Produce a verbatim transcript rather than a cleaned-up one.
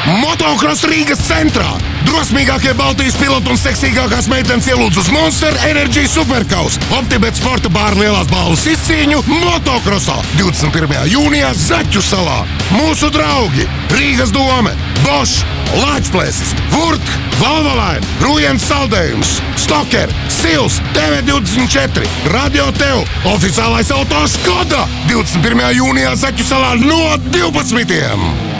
Motocross Rīgas centrā! Drosmīgākie Baltijas piloti un seksīgākās meitenes ielūdz uz Monster Energy Superkaus. Optibet sporta bāra lielās balvas izcīņu Motocrossā divdesmit pirmajā jūnijā Zaķu salā. Mūsu draugi Rīgas dome, Bosch, Lāčplēsis, Vurt, Valvalain, Rujens saldējums, Stoker, Sils, T V divdesmit četri, Radio Tev, oficiālais auto Škoda divdesmit pirmajā jūnijā Zaķu salā no divpadsmitiem.